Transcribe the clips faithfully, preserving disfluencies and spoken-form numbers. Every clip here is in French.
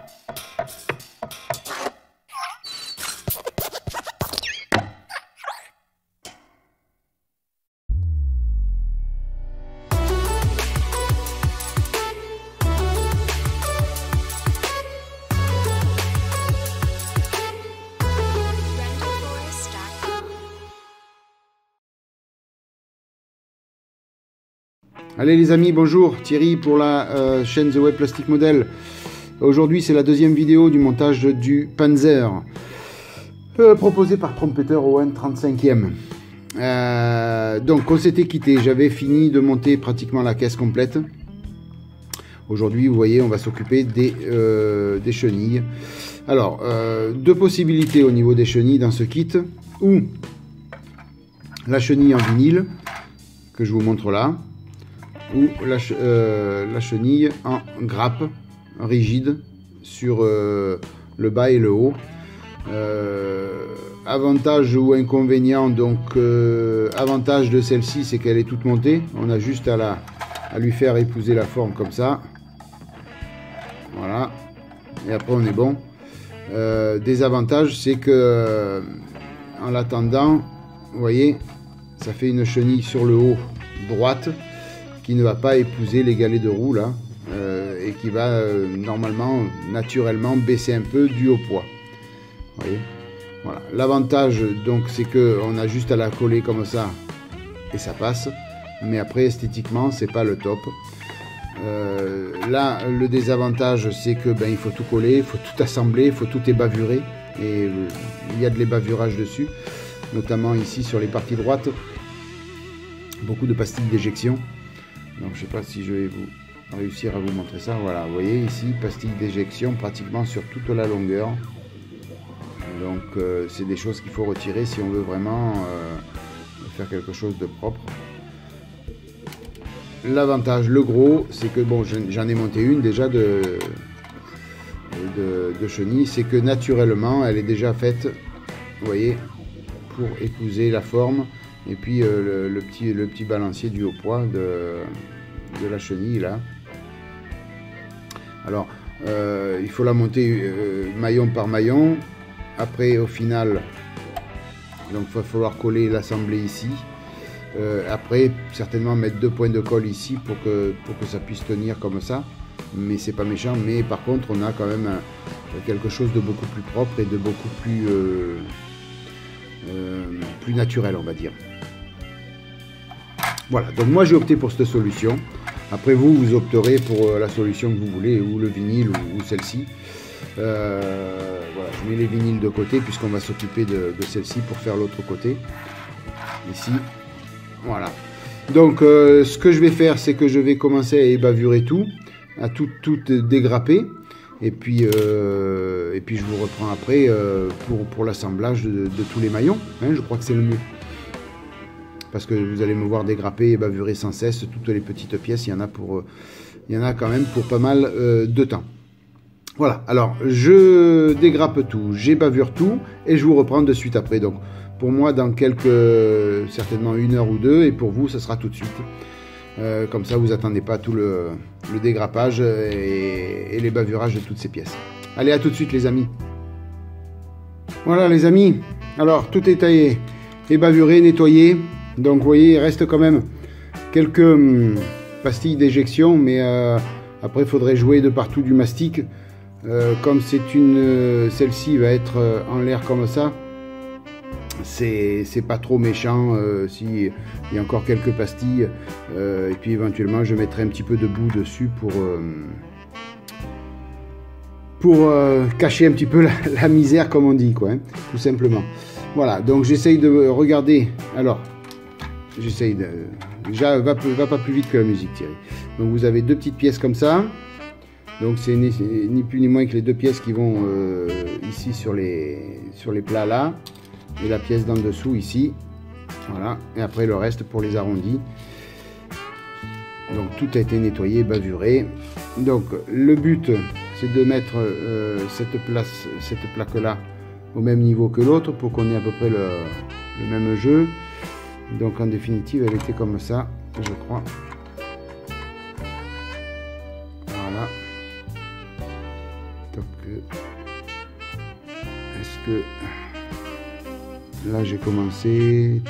Allez les amis, bonjour, Thierry pour la euh, chaîne The Web Plastic Model. Aujourd'hui c'est la deuxième vidéo du montage du Panzer, euh, proposé par Trompeter Owen trente-cinquième. Euh, donc on s'était quitté, j'avais fini de monter pratiquement la caisse complète. Aujourd'hui vous voyez on va s'occuper des, euh, des chenilles. Alors, euh, deux possibilités au niveau des chenilles dans ce kit, ou la chenille en vinyle, que je vous montre là, ou la, euh, la chenille en grappe rigide sur euh, le bas et le haut. Euh, avantage ou inconvénient, donc euh, avantage de celle-ci c'est qu'elle est toute montée, on a juste à, la, à lui faire épouser la forme comme ça, voilà, et après on est bon. Euh, désavantage c'est que euh, en l'attendant, vous voyez, ça fait une chenille sur le haut droite qui ne va pas épouser les galets de roue là, euh, et qui va euh, normalement, naturellement baisser un peu dû au poids. Vous voyez, voilà. L'avantage donc c'est que on a juste à la coller comme ça et ça passe, mais après esthétiquement c'est pas le top. Euh, là le désavantage c'est que ben il faut tout coller, il faut tout assembler, il faut tout ébavurer, et euh, il y a de l'ébavurage dessus, notamment ici sur les parties droites, beaucoup de pastilles d'éjection. Donc je sais pas si je vais vous réussir à vous montrer ça. Voilà, vous voyez ici pastilles d'éjection pratiquement sur toute la longueur. Donc euh, c'est des choses qu'il faut retirer si on veut vraiment euh, faire quelque chose de propre. L'avantage, le gros, c'est que bon, j'en ai monté une déjà de, de, de chenille, c'est que naturellement elle est déjà faite, vous voyez, pour épouser la forme. Et puis euh, le, le, petit, le petit balancier du haut poids de, de la chenille là. Alors euh, il faut la monter euh, maillon par maillon. Après au final, donc il va falloir coller, l'assembler ici. Euh, après certainement mettre deux points de colle ici pour que, pour que ça puisse tenir comme ça. Mais c'est pas méchant. Mais par contre on a quand même un, quelque chose de beaucoup plus propre et de beaucoup plus, euh, euh, plus naturel on va dire. Voilà, donc moi j'ai opté pour cette solution. Après vous, vous opterez pour la solution que vous voulez, ou le vinyle, ou, ou celle-ci. Euh, voilà, je mets les vinyles de côté, puisqu'on va s'occuper de, de celle-ci pour faire l'autre côté. Ici, voilà. Donc euh, ce que je vais faire, c'est que je vais commencer à ébavurer tout, à tout, tout dégrapper. Et puis, euh, et puis je vous reprends après euh, pour, pour l'assemblage de, de tous les maillons. Hein, je crois que c'est le mieux. Parce que vous allez me voir dégrapper et bavurer sans cesse toutes les petites pièces, il y en a, pour, il y en a quand même pour pas mal euh, de temps. Voilà, alors je dégrappe tout, j'ébavure tout et je vous reprends de suite après. Donc pour moi dans quelques, certainement une heure ou deux, et pour vous ça sera tout de suite. Euh, comme ça vous attendez pas tout le, le dégrappage et, et les bavurages de toutes ces pièces. Allez, à tout de suite les amis. Voilà les amis, alors tout est taillé, ébavuré, nettoyé. Donc vous voyez, il reste quand même quelques hum, pastilles d'éjection, mais euh, après il faudrait jouer de partout du mastic. Euh, comme c'est une, euh, celle-ci va être euh, en l'air comme ça, c'est pas trop méchant. Euh, si il y a encore quelques pastilles, euh, et puis éventuellement je mettrai un petit peu de boue dessus pour euh, pour euh, cacher un petit peu la, la misère comme on dit quoi, hein, tout simplement. Voilà, donc j'essaye de regarder. Alors j'essaye de... Déjà, va, va pas plus vite que la musique, Thierry. Donc vous avez deux petites pièces comme ça. Donc c'est ni, ni plus ni moins que les deux pièces qui vont euh, ici sur les, sur les plats là. Et la pièce d'en dessous ici. Voilà. Et après le reste pour les arrondis. Donc tout a été nettoyé, bavuré. Donc le but c'est de mettre euh, cette place, cette plaque là au même niveau que l'autre pour qu'on ait à peu près le, le même jeu. Donc en définitive elle était comme ça, je crois. Voilà. top que... Est-ce que... Là j'ai commencé...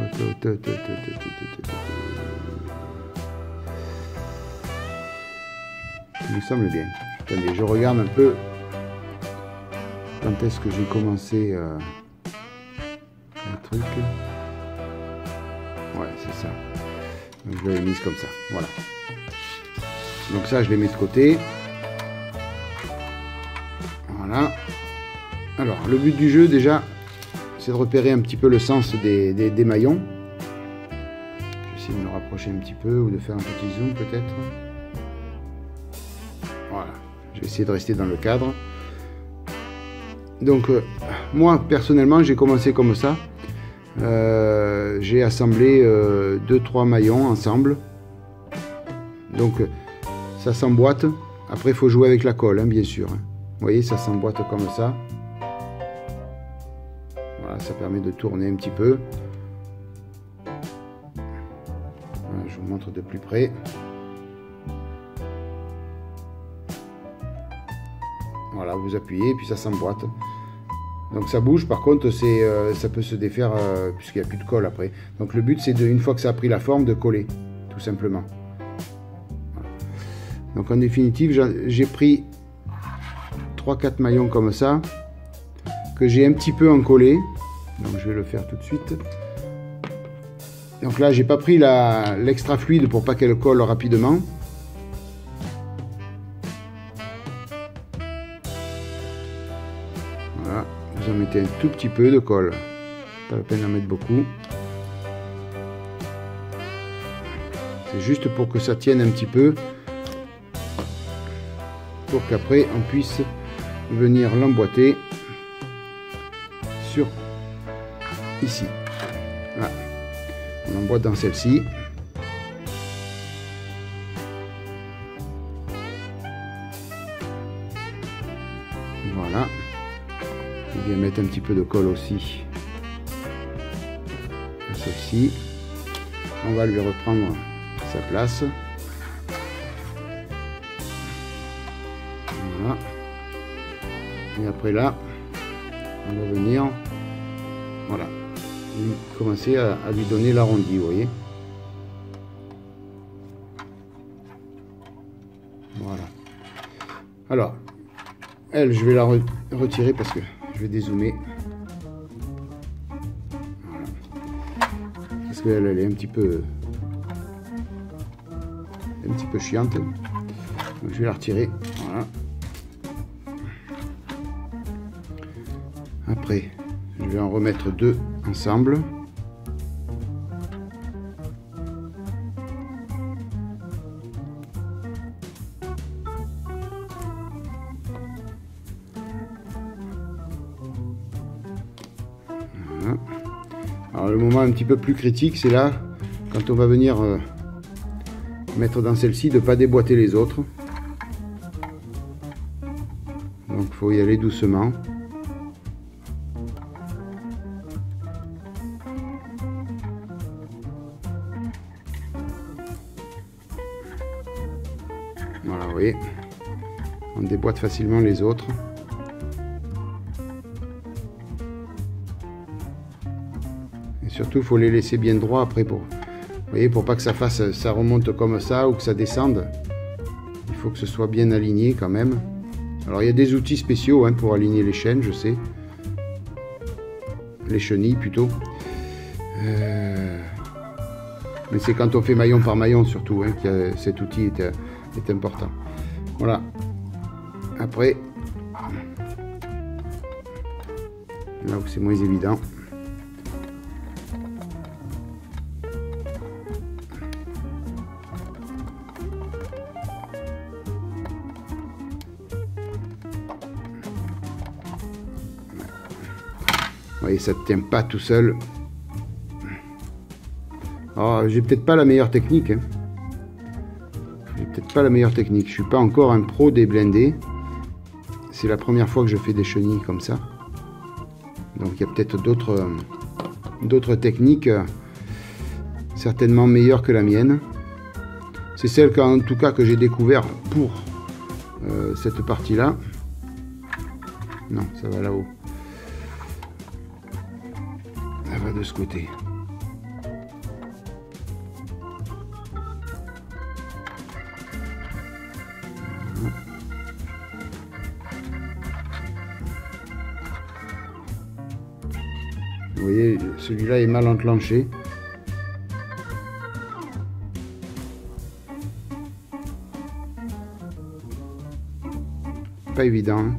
Il me semble bien. Attendez, je regarde un peu quand est-ce que j'ai commencé euh, le truc. Ouais, c'est ça. Donc, je l'avais mise comme ça. Voilà. Donc ça, je les mets de côté. Voilà. Alors, le but du jeu, déjà, c'est de repérer un petit peu le sens des, des, des maillons. Je vais essayer de me rapprocher un petit peu ou de faire un petit zoom peut-être. Voilà. Je vais essayer de rester dans le cadre. Donc, euh, moi, personnellement, j'ai commencé comme ça. Euh, j'ai assemblé euh, deux trois maillons ensemble. Donc, euh, ça s'emboîte. Après, il faut jouer avec la colle, hein, bien sûr. Vous voyez, ça s'emboîte comme ça. Voilà, ça permet de tourner un petit peu. Voilà, je vous montre de plus près. Voilà, vous appuyez, puis ça s'emboîte. Donc ça bouge, par contre, c'est, euh, ça peut se défaire euh, puisqu'il n'y a plus de colle après. Donc le but, c'est de, une fois que ça a pris la forme, de coller, tout simplement. Voilà. Donc en définitive, j'ai pris trois quatre maillons comme ça, que j'ai un petit peu encollé. Donc je vais le faire tout de suite. Donc là, j'ai pas pris la, l'extra fluide pour pas qu'elle colle rapidement. Voilà, vous en mettez un tout petit peu de colle. Pas la peine d'en mettre beaucoup. C'est juste pour que ça tienne un petit peu. Pour qu'après on puisse venir l'emboîter sur ici. Voilà. On emboîte dans celle-ci. Voilà. Je vais mettre un petit peu de colle aussi à celle-ci. On va lui reprendre sa place. Voilà. Et après là, on va venir, voilà, commencer à, à lui donner l'arrondi, vous voyez. Voilà. Alors, elle, je vais la re retirer parce que je vais dézoomer. Voilà. Parce qu'elle, elle est un petit peu, un petit peu chiante. Donc, je vais la retirer. Voilà. Après, je vais en remettre deux ensemble. Voilà. Alors le moment un petit peu plus critique, c'est là, quand on va venir euh, mettre dans celle-ci, de ne pas déboîter les autres. Donc il faut y aller doucement. Voilà, vous voyez, on déboîte facilement les autres. Et surtout, il faut les laisser bien droits après pour, vous voyez, pour pas que ça fasse, ça remonte comme ça ou que ça descende. Il faut que ce soit bien aligné quand même. Alors, il y a des outils spéciaux hein, pour aligner les chaînes, je sais. Les chenilles plutôt. Euh... Mais c'est quand on fait maillon par maillon surtout hein, que cet outil est, est important. Voilà. Après, là où c'est moins évident. Vous voyez, ça ne tient pas tout seul. Alors, j'ai peut-être pas la meilleure technique. Hein. J'ai peut-être pas la meilleure technique. Je suis pas encore un pro des blindés. C'est la première fois que je fais des chenilles comme ça. Donc il y a peut-être d'autres euh, d'autres techniques euh, certainement meilleures que la mienne. C'est celle qu'en tout cas que j'ai découvert pour euh, cette partie-là. Non, ça va là-haut. Ça va de ce côté. Vous voyez, celui-là est mal enclenché. Pas évident. Hein.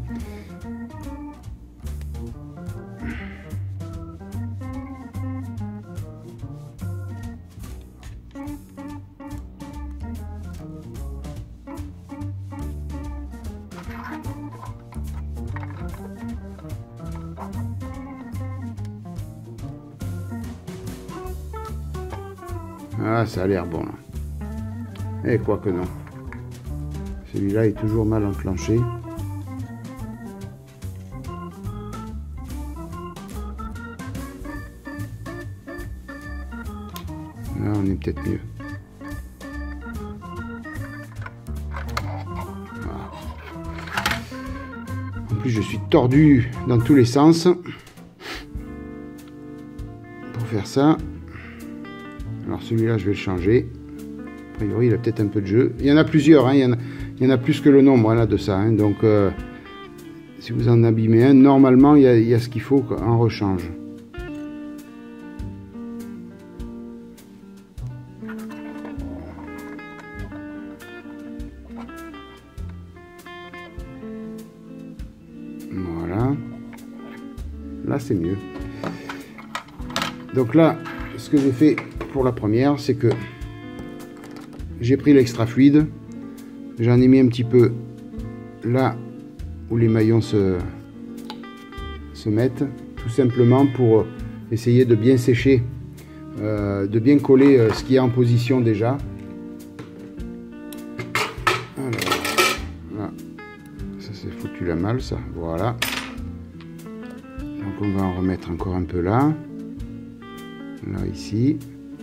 Ah, ça a l'air bon là. Et quoi que non. Celui-là est toujours mal enclenché. Là, on est peut-être mieux. Voilà. En plus, je suis tordu dans tous les sens pour faire ça. Alors celui-là, je vais le changer. A priori, il a peut-être un peu de jeu. Il y en a plusieurs, hein. il, y en a, il y en a plus que le nombre là, de ça. Hein. Donc, euh, si vous en abîmez un, normalement, il y a, il y a ce qu'il faut en rechange. Voilà. Là, c'est mieux. Donc là, ce que j'ai fait pour la première, c'est que j'ai pris l'extra fluide, j'en ai mis un petit peu là où les maillons se, se mettent, tout simplement pour essayer de bien sécher, euh, de bien coller euh, ce qui est en position déjà. Alors, là, ça s'est foutu la malle, ça, voilà. Donc on va en remettre encore un peu là, là ici.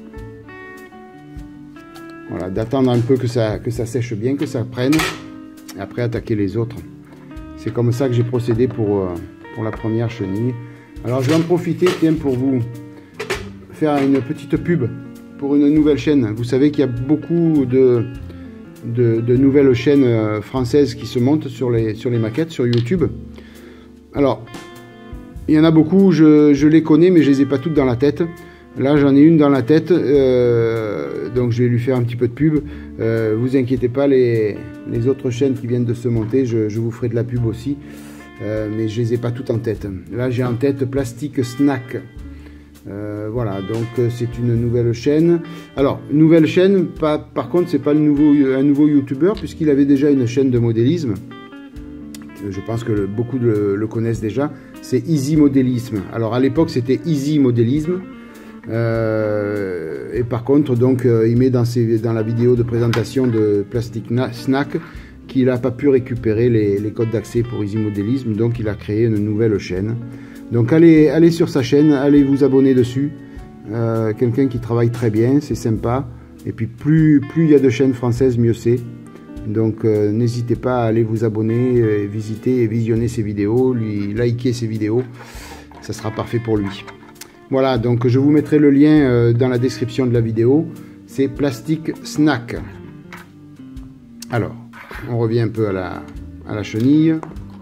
Voilà, d'attendre un peu que ça, que ça sèche bien, que ça prenne, et après attaquer les autres. C'est comme ça que j'ai procédé pour, euh, pour la première chenille. Alors je vais en profiter, tiens, pour vous faire une petite pub pour une nouvelle chaîne. Vous savez qu'il y a beaucoup de, de, de nouvelles chaînes françaises qui se montent sur les, sur les maquettes, sur YouTube. Alors, il y en a beaucoup, je, je les connais, mais je ne les ai pas toutes dans la tête. Là, j'en ai une dans la tête, euh, donc je vais lui faire un petit peu de pub. Euh, vous inquiétez pas, les, les autres chaînes qui viennent de se monter, je, je vous ferai de la pub aussi, euh, mais je les ai pas toutes en tête. Là, j'ai en tête Plastic Snack. Euh, voilà, donc c'est une nouvelle chaîne. Alors, nouvelle chaîne, pas, par contre, c'est pas le nouveau, un nouveau youtubeur, puisqu'il avait déjà une chaîne de modélisme. Je pense que le, beaucoup le, le connaissent déjà. C'est Easy Modélisme. Alors, à l'époque, c'était Easy Modélisme. Euh, et par contre donc euh, il met dans, ses, dans la vidéo de présentation de Plastic Snack qu'il n'a pas pu récupérer les, les codes d'accès pour Easy Modélisme, donc il a créé une nouvelle chaîne. Donc allez, allez sur sa chaîne, allez vous abonner dessus. Euh, quelqu'un qui travaille très bien, c'est sympa, et puis plus plus il y a de chaînes françaises, mieux c'est. Donc euh, n'hésitez pas à aller vous abonner, et visiter et visionner ses vidéos, lui liker ses vidéos, ça sera parfait pour lui. Voilà, donc je vous mettrai le lien euh, dans la description de la vidéo. C'est Plastic Snack. Alors, on revient un peu à la, à la chenille.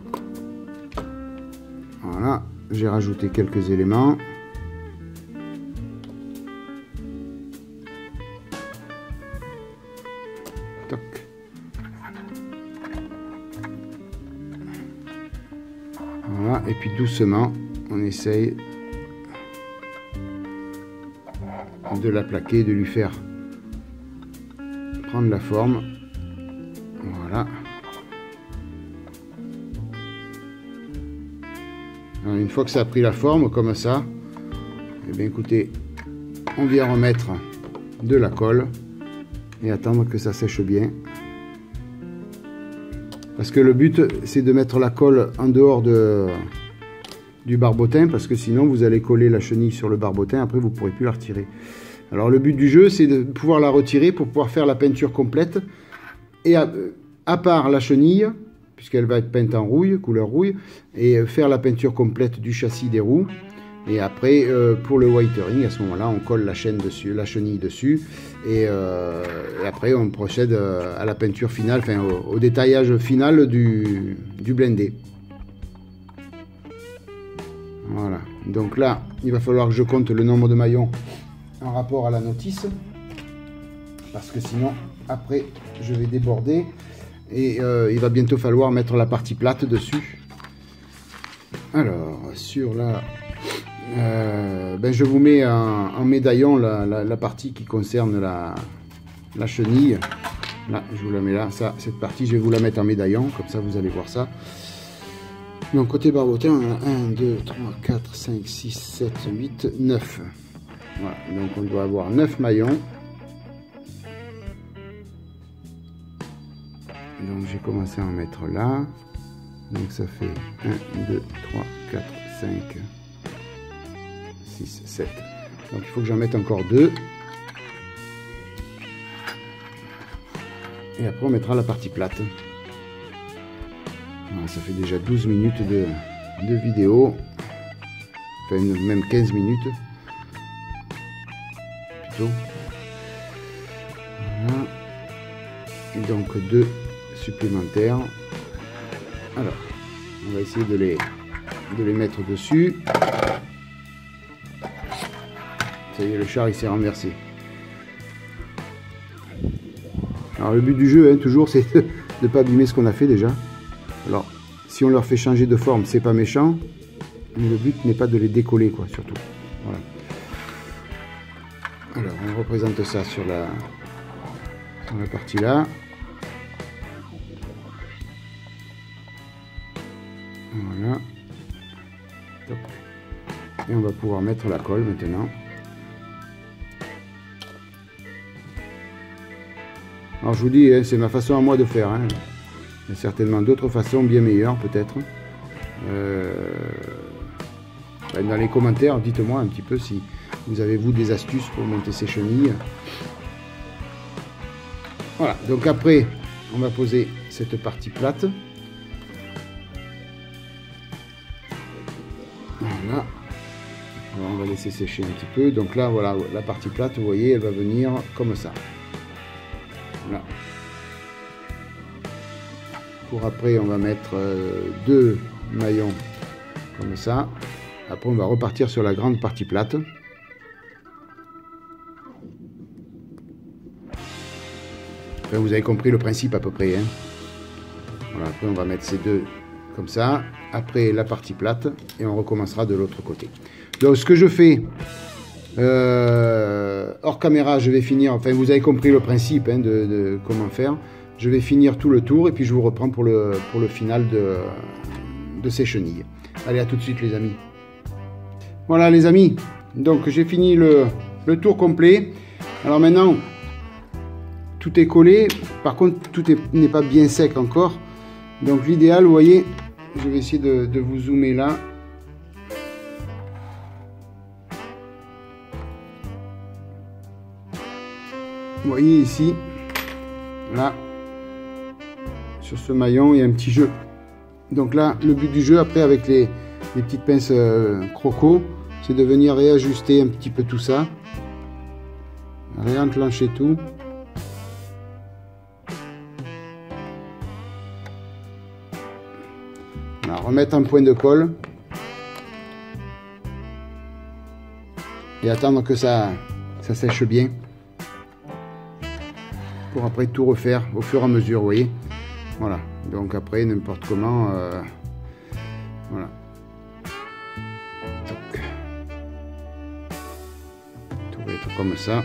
Voilà, j'ai rajouté quelques éléments. Toc. Voilà, et puis doucement, on essaye de la plaquer, de lui faire prendre la forme. Voilà. Alors, une fois que ça a pris la forme comme ça, et bien écoutez, on vient remettre de la colle et attendre que ça sèche bien. Parce que le but, c'est de mettre la colle en dehors de, du barbotin, parce que sinon vous allez coller la chenille sur le barbotin, après vous ne pourrez plus la retirer. Alors le but du jeu, c'est de pouvoir la retirer pour pouvoir faire la peinture complète, et à, à part la chenille, puisqu'elle va être peinte en rouille, couleur rouille, et faire la peinture complète du châssis des roues. Et après, euh, pour le whitering, à ce moment-là, on colle la chaîne dessus, la chenille dessus, et, euh, et après on procède à la peinture finale, enfin au, au détaillage final du, du blindé. Voilà, donc là, il va falloir que je compte le nombre de maillons en rapport à la notice, parce que sinon, après, je vais déborder, et euh, il va bientôt falloir mettre la partie plate dessus. Alors, sur la... Euh, ben je vous mets en, en médaillon la, la, la partie qui concerne la, la chenille. Là, je vous la mets là. Ça, cette partie, je vais vous la mettre en médaillon, comme ça vous allez voir ça. Donc, côté barbotin, on a un, deux, trois, quatre, cinq, six, sept, huit, neuf. Voilà, donc on doit avoir neuf maillons. Donc, j'ai commencé à en mettre là. Donc, ça fait un, deux, trois, quatre, cinq, six, sept. Donc il faut que j'en mette encore deux. Et après on mettra la partie plate. Voilà, ça fait déjà douze minutes de, de vidéo. Enfin même quinze minutes. Plutôt. Voilà. Donc deux supplémentaires. Alors, on va essayer de les, de les mettre dessus. Ça y est, le char il s'est renversé. Alors le but du jeu, hein, toujours, c'est de ne pas abîmer ce qu'on a fait déjà. Alors, si on leur fait changer de forme, c'est pas méchant, mais le but n'est pas de les décoller, quoi, surtout. Voilà. Alors, on représente ça sur la, sur la partie là. Voilà. Top. Et on va pouvoir mettre la colle maintenant. Alors je vous dis, hein, c'est ma façon à moi de faire. Hein. Il y a certainement d'autres façons bien meilleures peut-être. Euh, dans les commentaires, dites-moi un petit peu si vous avez vous des astuces pour monter ces chenilles. Voilà, donc après on va poser cette partie plate. Voilà. Alors, on va laisser sécher un petit peu. Donc là, voilà, la partie plate, vous voyez, elle va venir comme ça. Voilà. Pour après, on va mettre euh, deux maillons comme ça. Après, on va repartir sur la grande partie plate. Enfin, vous avez compris le principe à peu près. Hein. Voilà, après, on va mettre ces deux comme ça. Après, la partie plate. Et on recommencera de l'autre côté. Donc, ce que je fais... Euh, hors caméra, je vais finir, enfin vous avez compris le principe hein, de, de comment faire. Je vais finir tout le tour et puis je vous reprends pour le, pour le final de, de ces chenilles. Allez, à tout de suite les amis. Voilà les amis, donc j'ai fini le, le tour complet. Alors maintenant, tout est collé, par contre tout n'est pas bien sec encore. Donc l'idéal, vous voyez, je vais essayer de, de vous zoomer là. Vous voyez ici, là, sur ce maillon, il y a un petit jeu. Donc là, le but du jeu, après, avec les, les petites pinces euh, croco, c'est de venir réajuster un petit peu tout ça. Réenclencher tout. Voilà, remettre un point de colle. Et attendre que ça, ça sèche bien. Pour après tout refaire au fur et à mesure, vous voyez. Voilà, donc après n'importe comment, euh, voilà. Donc, tout va être comme ça.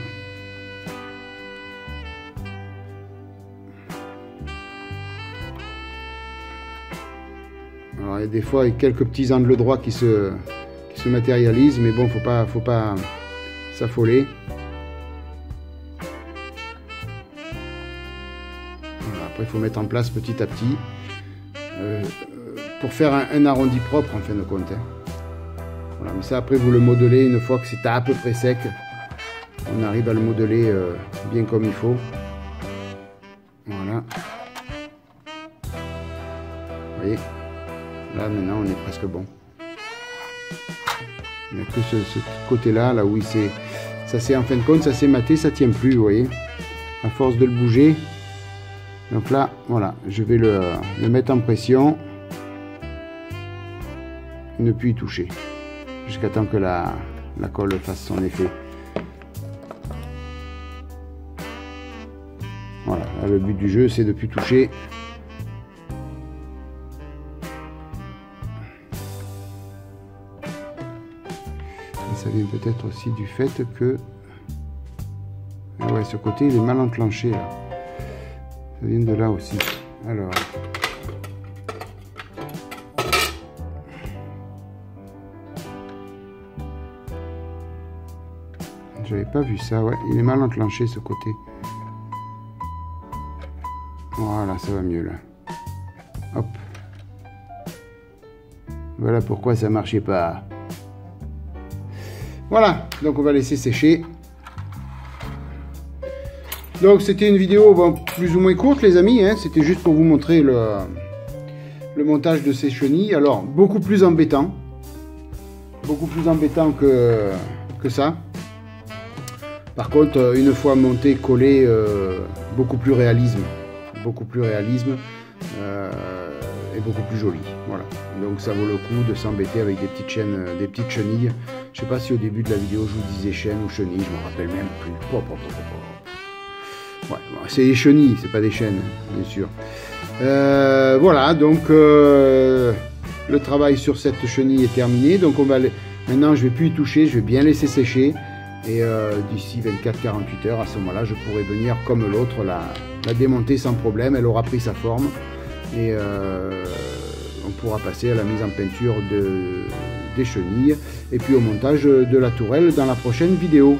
Alors il y a des fois quelques petits angles droits qui se, qui se matérialisent, mais bon, faut pas, faut pas s'affoler. Après, il faut mettre en place petit à petit euh, pour faire un, un arrondi propre en fin de compte. Hein. Voilà, mais ça, après, vous le modelez une fois que c'est à peu près sec. On arrive à le modeler euh, bien comme il faut. Voilà. Là maintenant on est presque bon. Il n'y a que ce, ce côté-là, là où il s'est... Ça c'est en fin de compte, ça s'est maté, ça tient plus, vous voyez. À force de le bouger. Donc là, voilà, je vais le, le mettre en pression. Ne plus y toucher. Jusqu'à temps que la, la colle fasse son effet. Voilà, là, le but du jeu c'est de ne plus toucher. Et ça vient peut-être aussi du fait que... Ah ouais, ce côté il est mal enclenché là. Ça vient de là aussi. Alors... J'avais pas vu ça, ouais, il est mal enclenché ce côté. Voilà, ça va mieux là. Hop. Voilà pourquoi ça marchait pas. Voilà, donc on va laisser sécher. Donc c'était une vidéo bon, plus ou moins courte les amis, hein. C'était juste pour vous montrer le, le montage de ces chenilles. Alors, beaucoup plus embêtant. Beaucoup plus embêtant que, que ça. Par contre, une fois monté, collé, euh, beaucoup plus réalisme. Beaucoup plus réalisme euh, et beaucoup plus joli. Voilà. Donc ça vaut le coup de s'embêter avec des petites chaînes, des petites chenilles. Je sais pas si au début de la vidéo je vous disais chaîne ou chenille, je me rappelle même plus. Pop, pop, pop, pop. Ouais, bon, c'est des chenilles, c'est pas des chaînes, bien sûr. Euh, voilà, donc euh, le travail sur cette chenille est terminé. Donc on va les... maintenant je vais plus y toucher, je vais bien laisser sécher. Et euh, d'ici vingt-quatre à quarante-huit heures, à ce moment-là, je pourrai venir comme l'autre la, la démonter sans problème. Elle aura pris sa forme et euh, on pourra passer à la mise en peinture de, des chenilles et puis au montage de la tourelle dans la prochaine vidéo.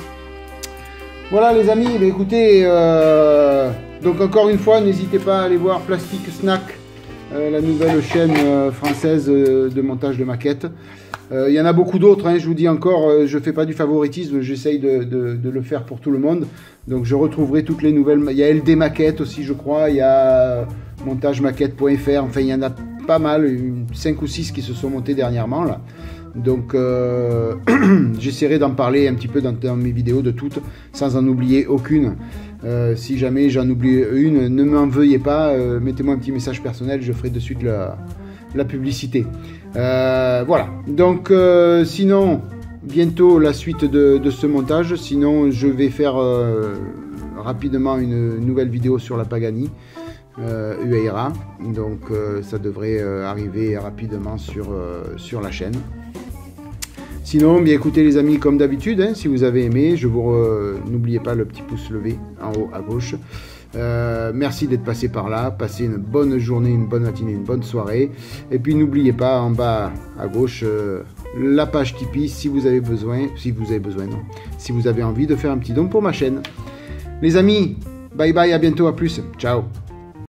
Voilà les amis, bah, écoutez, euh, donc encore une fois, n'hésitez pas à aller voir Plastic Snack, euh, la nouvelle chaîne euh, française euh, de montage de maquettes. Il euh, y en a beaucoup d'autres, hein, je vous dis encore, euh, je ne fais pas du favoritisme, j'essaye de, de, de le faire pour tout le monde. Donc je retrouverai toutes les nouvelles, il y a L D Maquette aussi je crois, il y a montage maquette point F R, enfin il y en a pas mal, cinq ou six qui se sont montés dernièrement là. Donc euh, j'essaierai d'en parler un petit peu dans, dans mes vidéos de toutes, sans en oublier aucune. Euh, si jamais j'en oublie une, ne m'en veuillez pas, euh, mettez-moi un petit message personnel, je ferai de suite la, la publicité. Euh, voilà, donc euh, sinon, bientôt la suite de, de ce montage, sinon je vais faire euh, rapidement une nouvelle vidéo sur la Pagani euh, Huayra, donc euh, ça devrait euh, arriver rapidement sur, euh, sur la chaîne. Sinon, bien écoutez les amis, comme d'habitude, hein, si vous avez aimé, je vous n'oubliez pas le petit pouce levé en haut à gauche. Euh, merci d'être passé par là, passez une bonne journée, une bonne matinée, une bonne soirée. Et puis n'oubliez pas en bas à gauche euh, la page Tipeee si vous avez besoin, si vous avez besoin, non, si vous avez envie de faire un petit don pour ma chaîne. Les amis, bye bye, à bientôt, à plus, ciao.